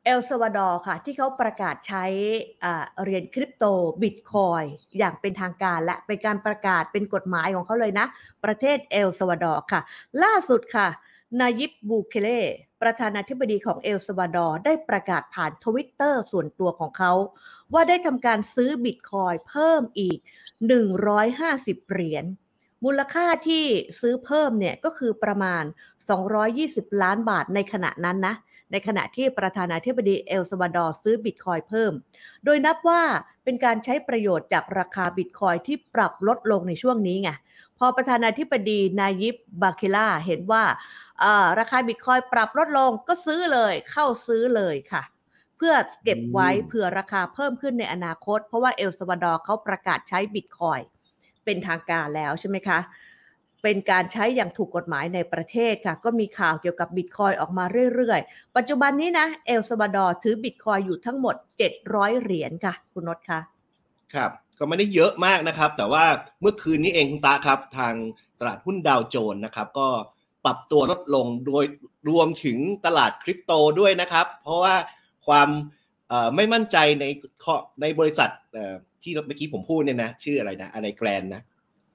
เอลซัลวาดอร์ค่ะที่เขาประกาศใช้เหรียญคริปโตบิตคอยอย่างเป็นทางการและเป็นการประกาศเป็นกฎหมายของเขาเลยนะประเทศเอลซัลวาดอร์ค่ะล่าสุดค่ะนายิบบูเคเลประธานาธิบดีของเอลซัลวาดอร์ได้ประกาศผ่านทวิตเตอร์ส่วนตัวของเขาว่าได้ทำการซื้อบิตคอยเพิ่มอีก150เหรียญมูลค่าที่ซื้อเพิ่มเนี่ยก็คือประมาณ220ล้านบาทในขณะนั้นนะในขณะที่ประธานาธิบดีเอลซัลวาดอร์ซื้อบิตคอยเพิ่มโดยนับว่าเป็นการใช้ประโยชน์จากราคาบิตคอยที่ปรับลดลงในช่วงนี้ไงพอประธานาธิบดีนายิบบาเคลาเห็นว่าราคาบิตคอยปรับลดลงก็ซื้อเลยเข้าซื้อเลยค่ะเพื่อเก็บไว้เผื่อราคาเพิ่มขึ้นในอนาคตเพราะว่าเอลซัลวาดอร์เขาประกาศใช้บิตคอยเป็นทางการแล้วใช่ไหมคะเป็นการใช้อย่างถูกกฎหมายในประเทศค่ะก็มีข่าวเกี่ยวกับบิตคอยออกมาเรื่อยๆปัจจุบันนี้นะเอลซัลวาดอร์ถือบิตคอยอยู่ทั้งหมด700เหรียญค่ะคุณนศค่ะครับก็ไม่ได้เยอะมากนะครับแต่ว่าเมื่อคืนนี้เองคุณตาครับทางตลาดหุ้นดาวโจนส์นะครับก็ปรับตัวลดลงโดยรวมถึงตลาดคริปโตด้วยนะครับเพราะว่าความไม่มั่นใจในบริษัทที่เมื่อกี้ผมพูดเนี่ยนะชื่ออะไรนะอะไรแกรนนะ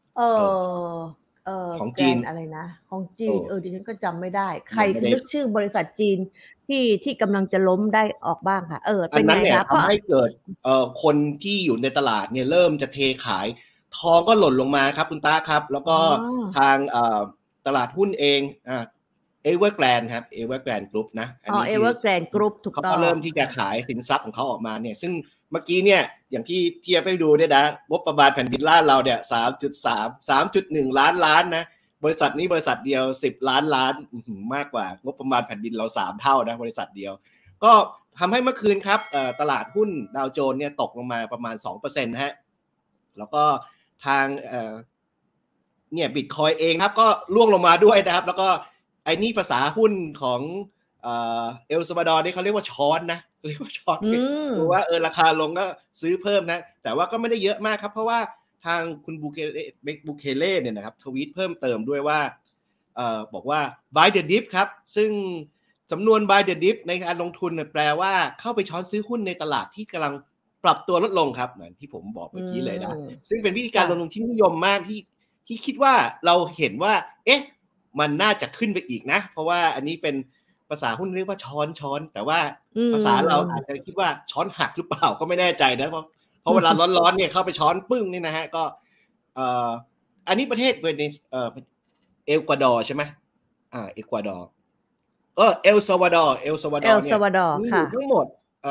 ของจีนอะไรนะของจีนดิฉันก็จำไม่ได้ใครนึกชื่อบริษัทจีนที่กำลังจะล้มได้ออกบ้างค่ะเป็นไงครับทำให้เกิดคนที่อยู่ในตลาดเนี่ยเริ่มจะเทขายทองก็หล่นลงมาครับคุณตาครับแล้วก็ทางตลาดหุ้นเองเอเวอร์แกรนด์ครับเอเวอร์แกรนด์กรุ๊ปนะอันนี้เอเวอร์แกรนด์กรุ๊ปถูกต้องเขาเริ่มที่จะขายสินทรัพย์ของเขาออกมาเนี่ยซึ่งเมื่อกี้เนี่ยอย่างที่เทียบให้ดูเนี่ยนะงบประมาณแผ่นดินเราเนี่ย 3.1 ล้านนะบริษัทนี้บริษัทเดียว10ล้านมากกว่างบประมาณแผ่นดินเรา3เท่านะบริษัทเดียวก็ทำให้เมื่อคืนครับตลาดหุ้นดาวโจนส์เนี่ยตกลงมาประมาณ 2% นะฮะแล้วก็ทางเนี่ยบิตคอยเองครับก็ร่วงลงมาด้วยนะครับแล้วก็ไอ้นี่ภาษาหุ้นของเอลซัลวาดอร์นี่เขาเรียกว่าช้อนนะเรียกว่าช้อนดูว่าราคาลงก็ซื้อเพิ่มนะแต่ว่าก็ไม่ได้เยอะมากครับเพราะว่าทางคุณบูเคเล่เนี่ยนะครับทวีตเพิ่มเติมด้วยว่าบอกว่า buy the dip ครับซึ่งสำนวน buy the dip ในการลงทุนแปลว่าเข้าไปช้อนซื้อหุ้นในตลาดที่กำลังปรับตัวลดลงครับเหมือนที่ผมบอกเมื่อกี้เลยนะซึ่งเป็นวิธีการลงทุนที่นิยมมากที่คิดว่าเราเห็นว่ามันน่าจะขึ้นไปอีกนะเพราะว่าอันนี้เป็นภาษาหุ้นเรียกว่าช้อนแต่ว่าภาษาเราอาจจะคิดว่าช้อนหักหรือเปล่าก็ไม่แน่ใจนะเพราะเวลาร้อนๆเนี่ยเข้าไปช้อนปึ้งนี่นะฮะก็อันนี้ประเทศเวเนซุเอลกวาดอร์ใช่ไหมเอลกวาดอร์เอลซัลวาดอร์เนี่ยมีอยู่ทั้งหมด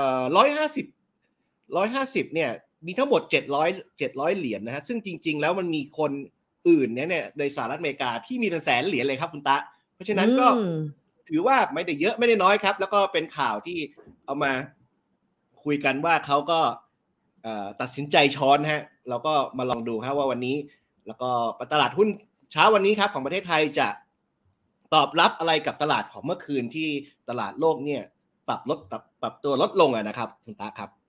150เนี่ยมีทั้งหมด700เหรียญนะฮะซึ่งจริงๆแล้วมันมีคนอื่นเนี่ยในสหรัฐอเมริกาที่มีเป็นแสนเหรียญเลยครับคุณตาเพราะฉะนั้นก็ถือว่าไม่ได้เยอะไม่ได้น้อยครับแล้วก็เป็นข่าวที่เอามาคุยกันว่าเขาก็ตัดสินใจช้อนฮะเราก็มาลองดูครับว่าวันนี้แล้วก็ตลาดหุ้นเช้าวันนี้ครับของประเทศไทยจะตอบรับอะไรกับตลาดของเมื่อคืนที่ตลาดโลกเนี่ยปรับตัวลดลงนะครับคุณตาครับ